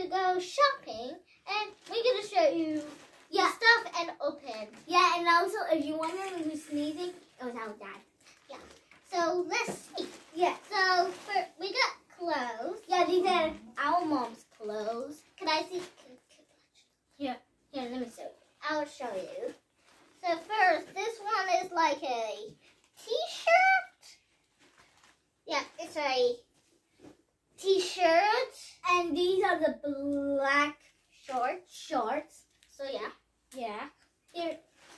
go shopping, and we're gonna show you stuff and open. Yeah, and also if you wonder who's sneezing, it was our dad. Yeah. So let's see. Yeah. So we got clothes. Yeah, these are our mom's clothes. Can I see? Here, let me show you. I'll show you. So first, this one is like a t-shirt. Yeah, it's a t-shirt. And these are the black shorts. So yeah. Yeah. Here.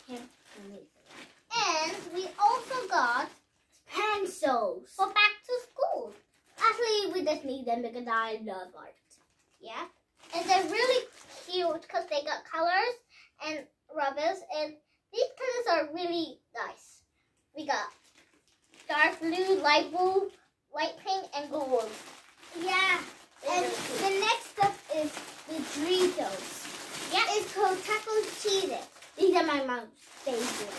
And we also got Pencils. for back to school. Actually, we just need them because I love art. Yeah. And they're really cute because they got colors and rubbers. And these colors are really nice. We got dark blue, light blue, light pink, and gold. Yeah. And Really cute. the next stuff is the Doritos. Yeah. It's called Taco Cheez-It. These are my mom's favorite.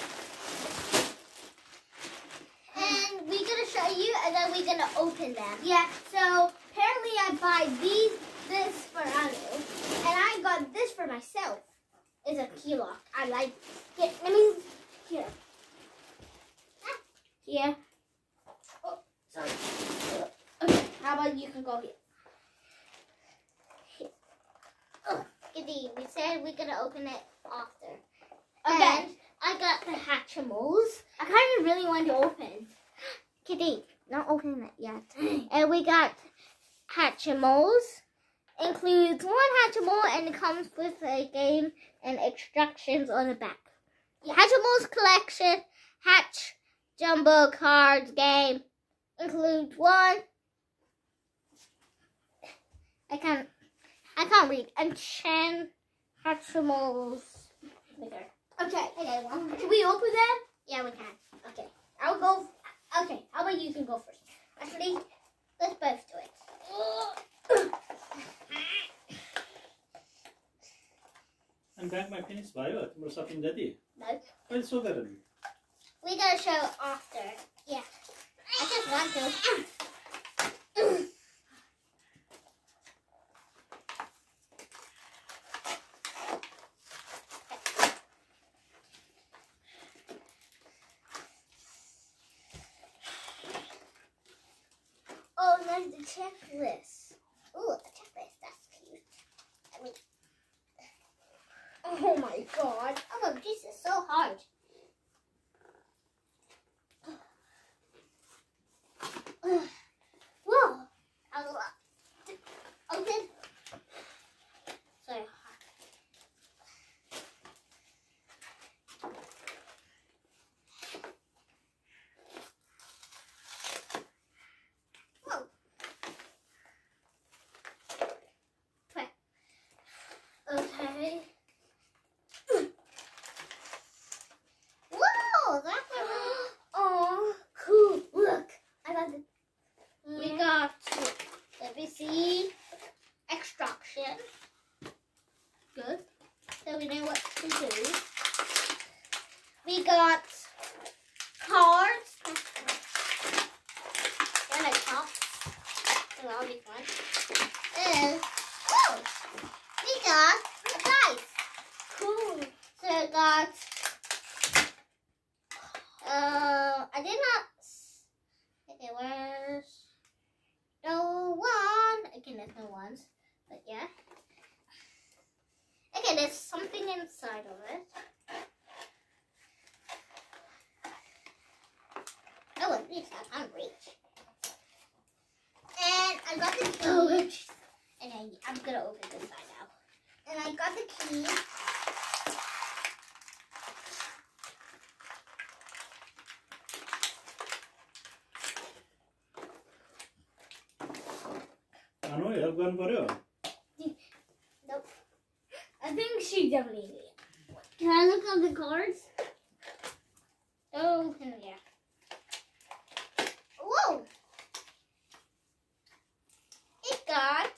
And we're going to show you, and then we're going to open them. Yeah, so apparently I buy this for Anu, and I got this for myself. It's a key lock. I like it. Let me, here. Here. Oh, sorry. Okay, how about you can go here. Giddy, we said we're going to open it after. Okay. And I got the Hatchimals. I kind of really want to open. Kitty, not opening it yet. And we got Hatchimals. Includes one Hatchimal and it comes with a game and instructions on the back. Yeah. Hatchimals collection, Hatch Jumbo Cards game. Includes one. I can't read. And Hatchimals. Okay. Okay, one. Can we open them? Yeah, we can. Okay. I'll go. Okay. How about you can go first? Actually, let's both do it. अनि ब्यागमा finish भयो तिम्रो shopping जति No. कहिले सोधेर नि We gotta show after. Yeah. I just want to. Oh, there's the checklist. Ooh, a checklist. That's cute. I mean, Oh my god. oh, this is so hard. Whoa. I'll open. So hard. Whoa. Okay. Whoa, that's a really... Oh, cool. Look. I got the. We got, let me see, extraction. Good. So we know what to do. We got cards. And a cup. So that'll be fun. And, oh, we got a dice. Cool. So I got, I did not, okay, where's, no one, again, there's no ones, but yeah. Okay, there's something inside of it. Oh, at least I can't reach. And I got the key, and I'm gonna open this side now. And I got the key. आनु help गर्नु पर्यो Nope. I think she definitely need it. Can I look at the cards? Oh, yeah. Whoa! It got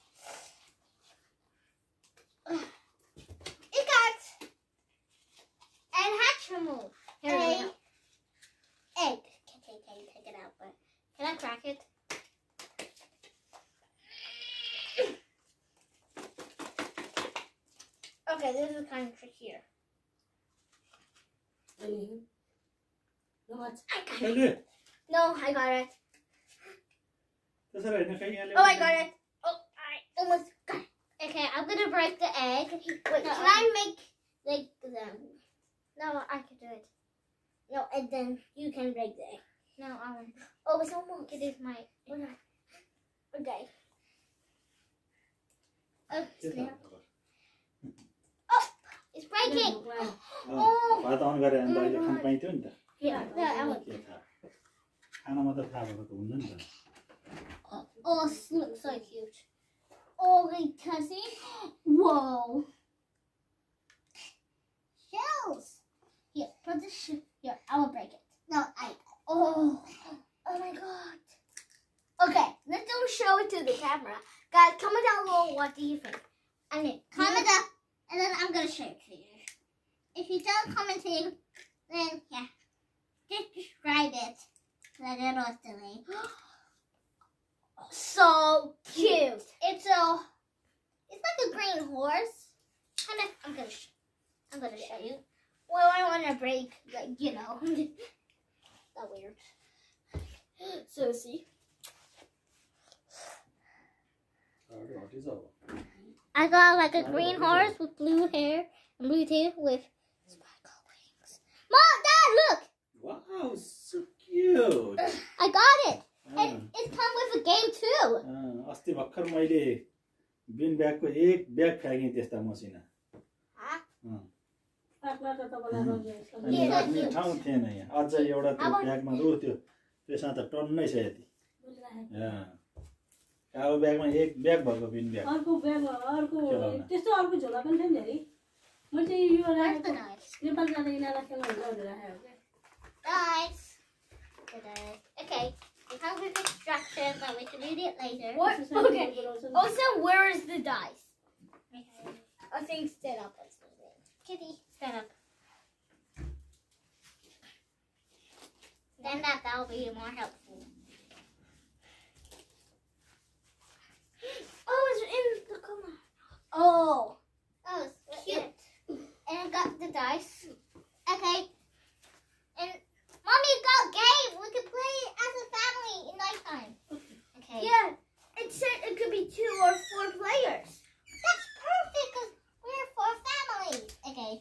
an Hatchimal. Here, let me A egg. Can you take it out? But can I crack it? Okay, this is kind of trickier. I got it. कहिले No, I got it. त्यसरी होइन खै यहाँ Oh, I got it. Oh, I almost got it. Okay, I'm gonna break the egg. Wait, No, can I make like them? No, I can do it. No, and then you can break the egg. No, I won't. Oh, it's almost. It is my. Okay. Oh, के snap. छ It's breaking. भात अन गरे भने त अहिले खान पाइन्थ्यो नि त Yeah, no, I won't. के थाहा खानामा त थाहा भएको त हुन्न नि त Oh, this looks so cute. Oh, wait, cousin. Whoa. Shells. Here, put this here. I will break it. No, Oh. Oh my god. Okay, let's don't show it to the camera. Guys, comment down below what do you think. I mean, comment up, and then I'm gonna show it to you. If you don't commenting, then yeah, just describe it. So I don't know what's the name. So cute. It's like a green horse. Kind of. I'm gonna show you. Well, I want to break, like, you know. That weird. So see. हटिज अब I got like a green horse with blue hair and blue tail with sparkle wings. Mom, Dad, look! Wow so cute I got it. And it's come with a game too. अस्ति भर्खर मैले बिन ब्यागको एक bag फ्याँकेँ त्यस्ता मसिना अनि राख्ने ठाउँ थिएन यहाँ अझ एउटा त्यो ब्यागमा रु त्यसमा त टन्नै छ यति कालो ब्यागमा एक ब्याग भएको बिन ब्याग अर्को ब्याग अर्को त्यस्तो अर्को झोला पनि थियो नि अरे मैले चाहिँ यो Where's the राखेको knife? नेपाल जाँदा यिनीहरूलाई खेल्न हुन्छ भनेर राखेको Nice. Okay. We have with instructions and we can read it later. What? Okay. Also, where is the dice? Okay. I think stand up. Kitty, stand up. Then that will be more helpful. Oh, it's in the corner. Oh, cute. And I got the dice. Okay. And Mommy got a game. We can play as a family in nighttime. Okay. Yeah, it said it could be 2 or 4 players. That's perfect because we're for families. Okay.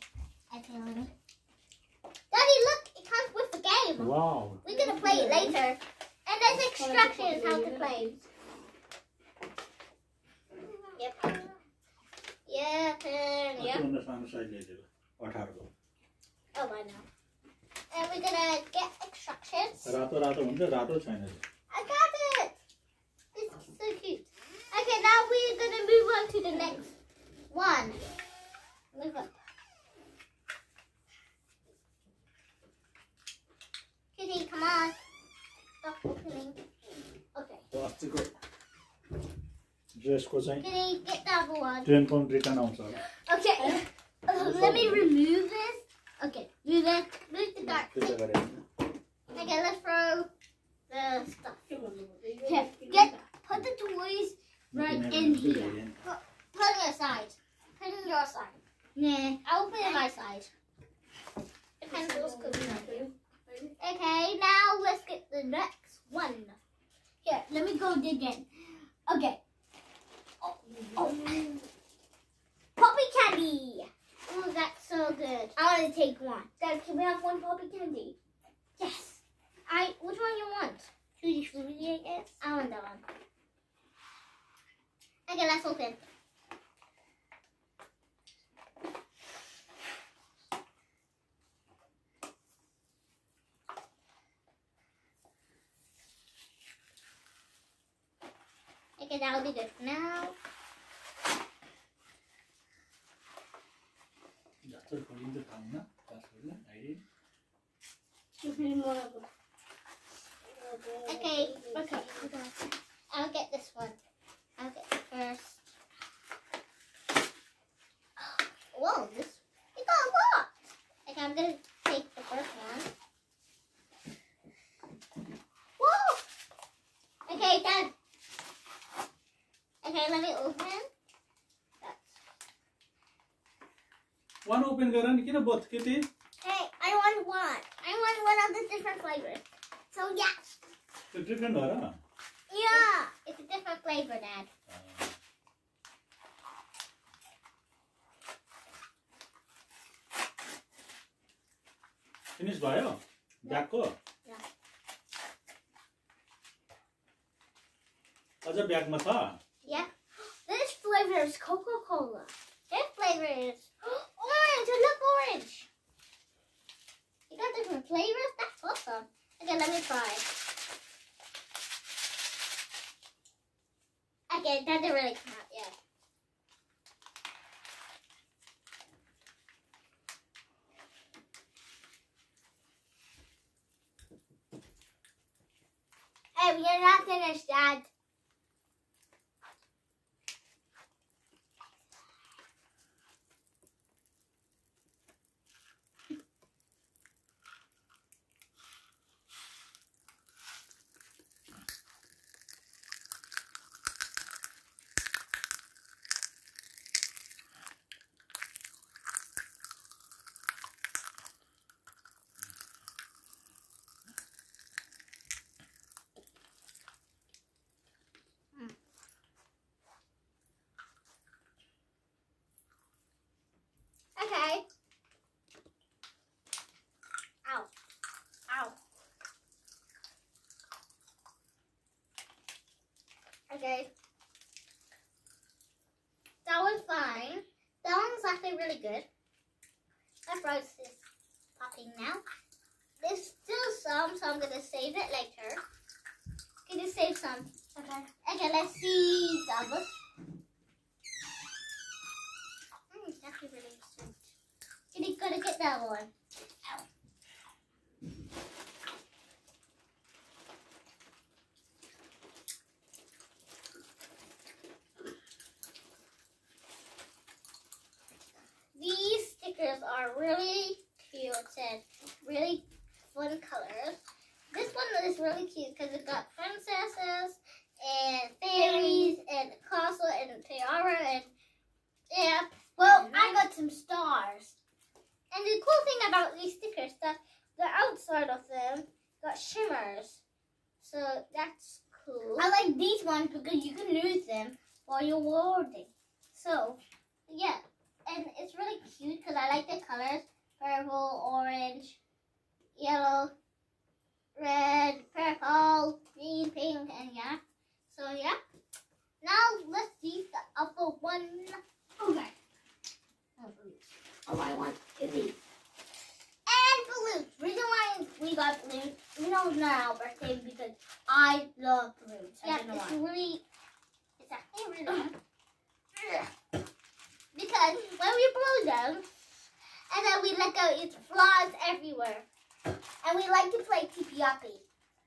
Daddy, look, it comes with the game. Wow We're gonna play it later. And there's instructions how to play. Yep. Yep. Yep. त्योभन्दा सानो size ल्याइदिएको 18 को Oh, I know. And we're gonna get instructions. रातो रातो हुन्छ रातो छैन I got it. It's so cute. Okay, now we're gonna move on to the next one. Move up. Kitty, come on. Stop opening. Okay. अस्तिको ड्रेसको चाहिँ Kitty, get the other one. 10 pound return आउँछ होला Okay. Let me remove this. Okay, move it. Move the dark. त्यसो गरे हैन Okay, let's throw the stuff. Okay, put the toys right in here. Put it aside. Put it on your side. Nah. I'll put it on my side. Depends what's good. Okay, now let's get the next one. Here, let me go dig in. Okay. Oh. Poppy candy. Oh, that's so good. I want to take one. Dad, can we have one poppy candy? Yes. Which one you want? Tutti frutti, I guess. I want that one. Okay, let's open. Okay, that'll be good for now. जात्रै खोलिन्छ थाहा हुन्न पासवर्डलाई ID त्यो फेरि मगाएको Okay. I'll get this one. I'll get the first. Whoa, you got a lot. Okay, I'm gonna take the first one. Whoa. Okay, Dad. Okay, let me open. One open गर नि किन both के ती? Hey, I want one. I want one of the different flavors. So yeah. त्यो different हो र? Yeah. It's a different flavor, Dad. Finish भयो? Back को? Yeah. अझ ब्याग मा छ? Yeah. This flavor is Coca-Cola. This flavor is orange. Look, orange. You got different flavors? That's awesome. Okay, let me try. Okay, that didn't really come out yet. Hey, we are not finished, Dad. Okay. Ow. Ow. Okay. That was fine. That one's actually really good. That rice is popping now. There's still some, so I'm going to save it later. Can you save some? Okay. Okay, let's see the others. It's actually really sweet. You gotta get that one. Ow. These stickers are really cute and really fun colors. This one is really cute because it got princesses and fairies and castle and tiara and yeah. Well, I got some stars. And the cool thing about these stickers that the outside of them got shimmers. So that's cool. I like these ones because you can lose them while you're warding. So, yeah. And it's really cute because I like the colors. Purple, orange, yellow, red, purple, green, pink, and yeah. So, yeah. Now, let's see the upper one. Okay. Oh, I want these. And balloons. Reason why we got balloons, we know it's not our birthday because I love balloons. Yeah, I don't know it's why. really, it's actually really fun. Because when we blow them, and then we let go, it flies everywhere. And we like to play tipi-uppy.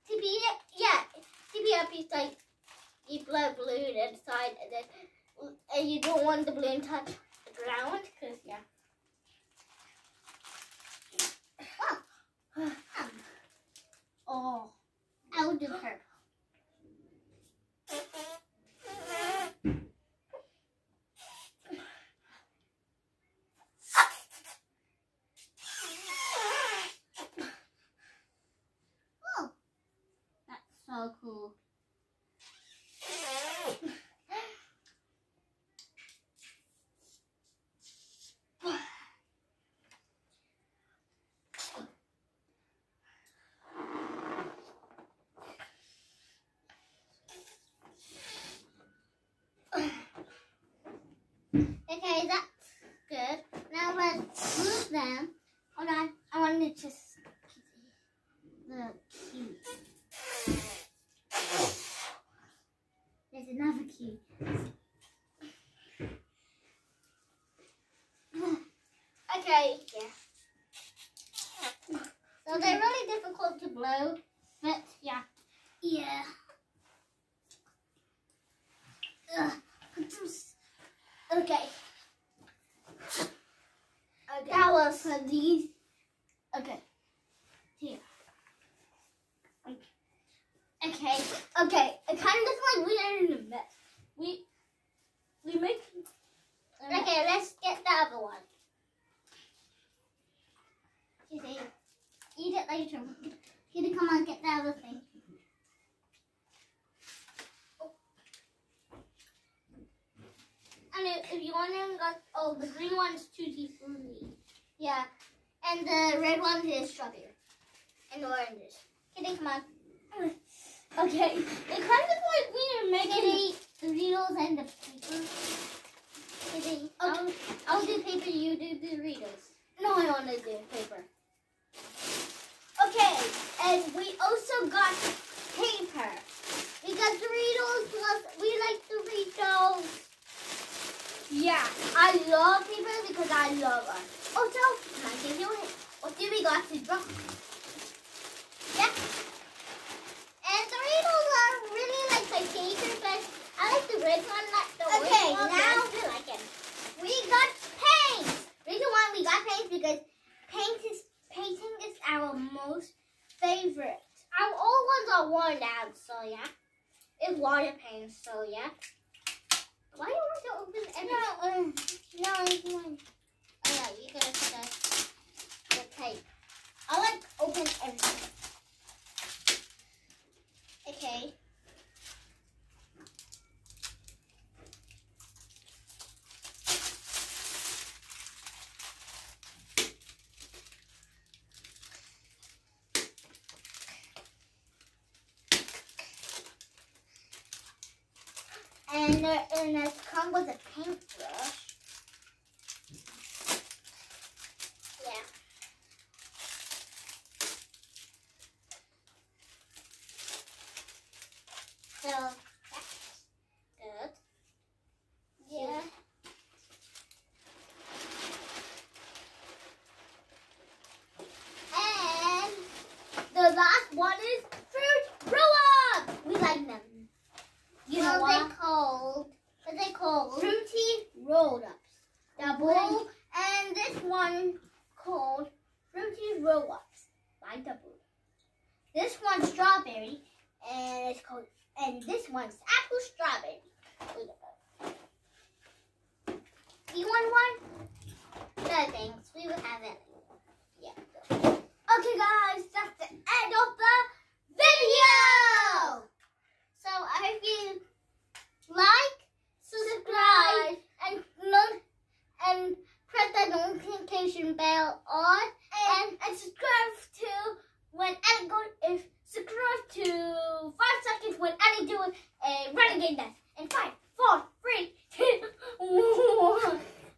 TP-up is like, you blow a balloon inside, and you don't want the balloon to touch the ground, because, yeah. Oh. I will do purple. Oh, that's so cool. Okay, that's good. Now let's move them. Hold on, I want to just the key. There's another key. Okay, yeah. So they're really difficult to blow, but yeah. Yeah. Okay. That was For these. Okay. Here. okay. Okay. It kind of looks like we are in a mess. We make Okay, let's get the other one. him. Kitty, come on, get the other thing. And if you want them, the green one's tutti frutti. Yeah, and the red one is strawberry. And the oranges. Kitty, come on. Okay. It kind of like we are making the Doritos and the paper. Kitty, I'll do paper, you do the Doritos. No, I want to do paper. Okay, and we also got paper. We got Doritos plus we like Doritos. Yeah, I love paper because I love us. Also, can I give you a hint? What do we got to drop? Yeah. And Doritos are really like my favorite, but I like the red one, not the Okay, orange one. now I still like it. We got paint. Reason why we got paint because painting is our most favorite. Our old ones are worn down, so yeah. It's water paint, so yeah. Why do you want to open everything? No, it's one. Oh yeah, you gotta put the tape. I like open everything. Okay. And it comes with a paintbrush. Yeah. So that's good. Yeah. And the last one is fruit roll-up. We like them. You know what? What they called? Fruity roll-ups. Double. And this one called fruity roll-ups by Double. This one's strawberry, and it's called. And this one's apple strawberry. You want one? No thanks. We will have it. Yeah. Okay, guys, that's the end of the video. So I hope you like, subscribe, and press the notification bell on, And subscribe to when Annie goes. Subscribe to 5 seconds when Annie doing a renegade dance. And 5, 4, 3, 2, 1.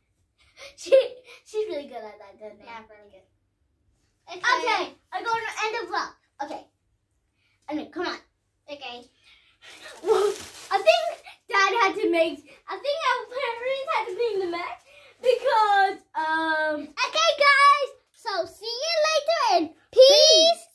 She's really good at that, doesn't she? yeah, really good. Okay, I'm going to end the vlog. Okay. Annie, come on. Okay. Well, I think Dad had to make. I think our parents had to make the mess because Okay, guys. So see you later and peace.